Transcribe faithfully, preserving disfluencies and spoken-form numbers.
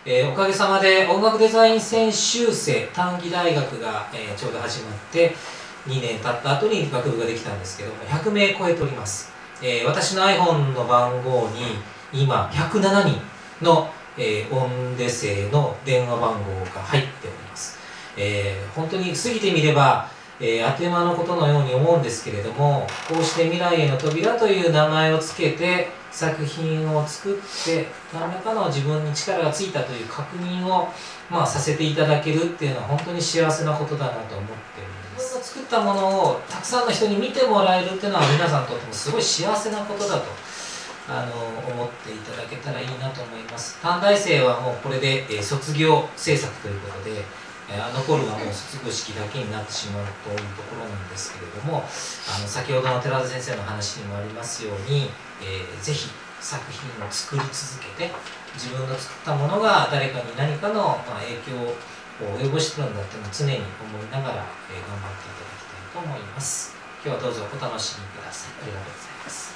えー、おかげさまで音楽デザイン専修生短期大学が、えー、ちょうど始まってにねん経った後に学部ができたんですけどもひゃくめい超えております。えー、私の iPhone の番号に今ひゃくななにんの、えー、音出生の電話番号が入っております。えー、本当に過ぎてみれば、えー、あっという間のことのように思うんですけれども、こうして未来への扉という名前をつけて作品を作って何らかの自分に力がついたという確認を、まあ、させていただけるっていうのは本当に幸せなことだなと思っております。自分の作ったものをたくさんの人に見てもらえるっていうのは皆さんにとってもすごい幸せなことだとあの思っていただけたらいいなと思います。短大生はもうこれで、えー、卒業制作ということで、えー、残るはもう卒業式だけになってしまうというところなんですけれども、あの先ほどの寺田先生の話にもありますように、えー、ぜひ作品を作り続けて自分の作ったものが誰かに何かの、まあ、影響を及ぼしてるんだっていうのを常に思いながら、えー、頑張っていただきたいと思います。今日はどうぞお楽しみください。ありがとうございます。